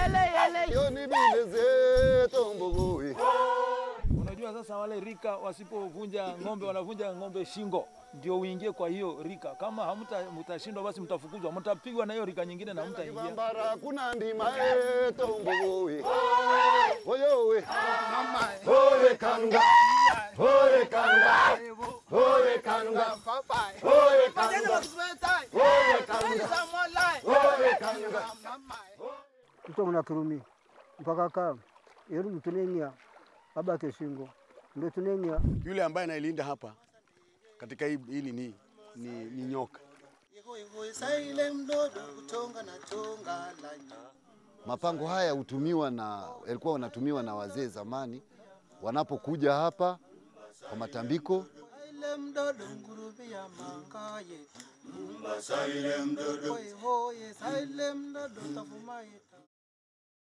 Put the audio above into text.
Yoni bileze tombogoi. Unajua sasa wale rika wasipovunja ng'ombe wanavunja ng'ombe shingo ndio uingie kwa hiyo rika. Kama mtashindwa basi mtafukuzwa, mtapigwa na hiyo rika nyingine na mtaingia. Kibambara kuna ndima tombogoi. Oyowe Mama. Hore kanga. Hore kanga. Hore kanga. Papa. Hore kanga. Hore kanga. Kutoka Kirumi mpaka kama yeye mtunenia baba keshingo ndio tunenia. Yule ambaye anailinda hapa katika hili ni nyoka. Mapango haya yalikuwa wanatumiwa na wazee zamani wanapokuja hapa kwa matambiko.